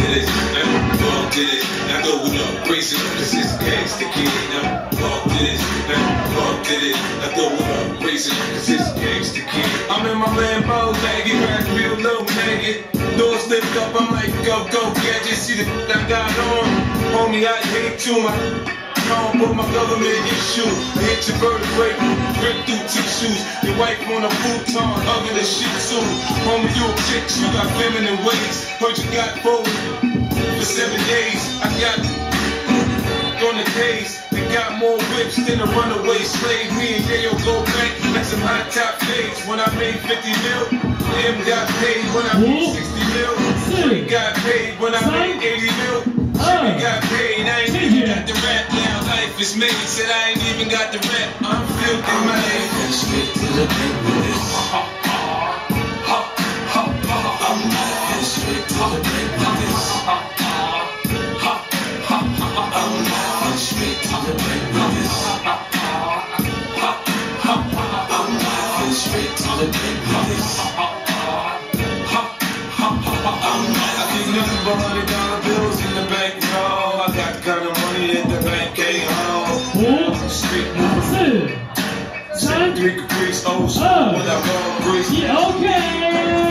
this, fuck this. Now go with up, race it, cause it's gangsta kid. Now fuck this, fuck this. Now go with up, race it, cause it's gangsta kid. I'm in my Lambo, nigga, ride real low, nigga. Doors lift up, I'm like, go, gadget. See the I got on, homie, I hate you, my put my government issue. I hit your vertebrae, rip through tissues. Your wife on a futon, hugging the shit soon. Homie, you a chick, you got feminine ways. Heard you got folded for 7 days. I got on the days. They got more whips than a runaway slave. Me and Yayo go back like some hot top fades. When I made 50 mil, M got paid. When I made 60 mil, Shorty got paid. When I made 80 mil, Shorty got paid. I ain't even got the rap now. Life is made. Said I ain't even got the rap. I'm filthy, man. Straight to the bank with this. I'm laughing straight to the bank with this. I'm laughing straight to the bank with this. I'm laughing straight to the bank with this. I think nothing but $100 bills in the bank, no. I got the kind of money that the bank can't hold. Street moving. 3 Caprice, old school, when I roll grease. Yeah, okay.